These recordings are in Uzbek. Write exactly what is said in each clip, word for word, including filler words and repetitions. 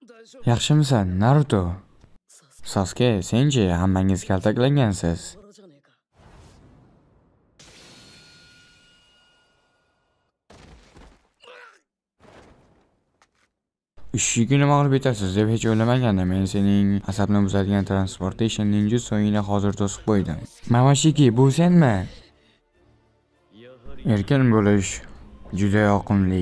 Yaxshimisan, Naruto? Sasuke, senchi hammangiz kaltaklangansiz. Ishigini mag'lub etasiz deb hech o'ylamagandim. Men sening asabni buzadigan transportation ninjutsuingni hozir to'sib qo'ydim. Mamashiki, bu senmi? Erkin bo'lish juda yoqimli.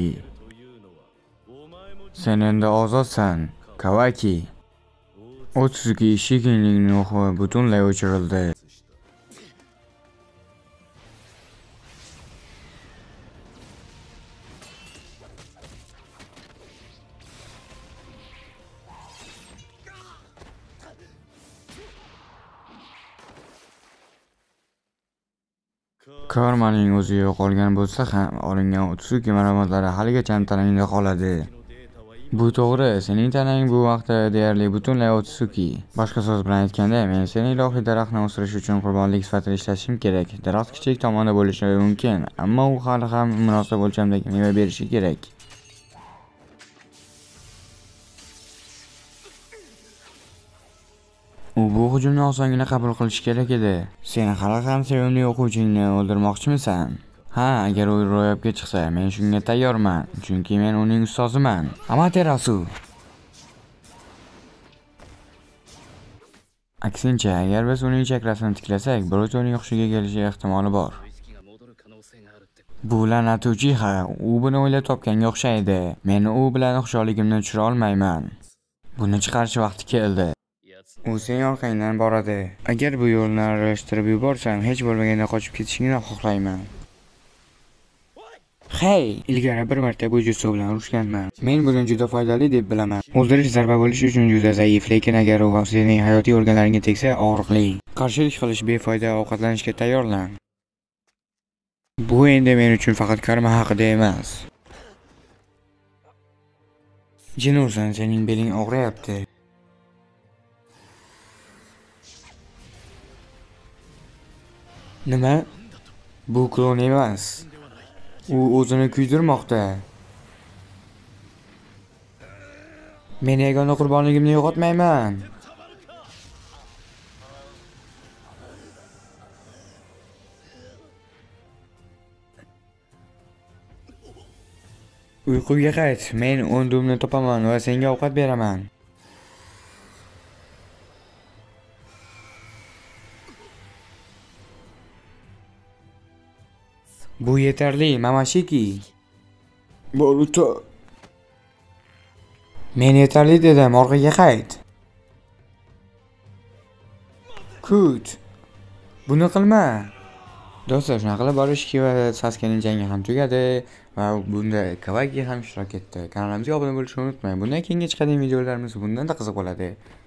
Sen endi ozodsan, Kawaki. Otsuki Ishigining ruhi butunlay o'chirildi. Karmaning o'zi yo'qolgan bo'lsa ham, olingan Otsuki maromatlari haligacha tanangda qoladi. Bu to'g'ri, sening tanang bu vaqtda deyarli butunlay Otsuki. Boshqa so'z bilan aytganda, men seni ilohiy daraxtni o'stirish uchun qurbonlik sifatida ishlashim kerak. Daraxt kichik tomonda bo'lishi mumkin, ammo u hali ham munosib o'lchamdagi meva berishi kerak. U bu hujumni osongina qabul qilishi kerak edi. Sen hali ham sevimli o'quvchingni o'ldirmoqchimisan? Ha, agar u ro'yobga chiqsa, men shunga tayyorman, chunki men uning ustoziman. Amaterasu. Aksincha, agar biz uning chakrasini tiklasak, biroz uning hushiga kelishi ehtimoli bor. Bu la'nat Uchiha, u buni o'ylab topganga o'xshaydi. Men u bilan xushorligimni tushira olmayman. Buni chiqarish vaqti keldi. U sen orqangdan boradi. Agar bu yo'lni aralashtirib yuborsam, hech bo'lmaganda qochib ketishingni xohlayman. Hey, ilgari bir marta bu jutsu bilan urushganman. Men buni juda foydali deb bilaman. O'ldirish zarba bo'lish uchun juda zaif, lekin agar u sening hayotiy organlaringga tegsa, og'riqli. Qarshilik qilish befoyda, ovqatlanishga tayyorlan. Bu endi men uchun faqat karma haqida emas. Jinursan, sening beling og'riyapti. Nima? Bu klon emas. U o'zini kuydirmoqda. Men yagona qurbonligimni yo'qotmayman. Uyquga qayt. Men o'ndumni topaman va senga ovqat beraman. Bu yetarli, Mamashiki. Boruto. Men yetarli dedim, orqaga qayt. Kut. Buni qilma. Do'stlar, shunaqa qilib Borushiki va Sasukening jangi ham tugadi va bunda Kawaki ham ishtirok etdi. Kanalimizga obuna bo'lishni unutmang. Bundan keyingi chiqadigan videolarimiz bundan da qiziq bo'ladi.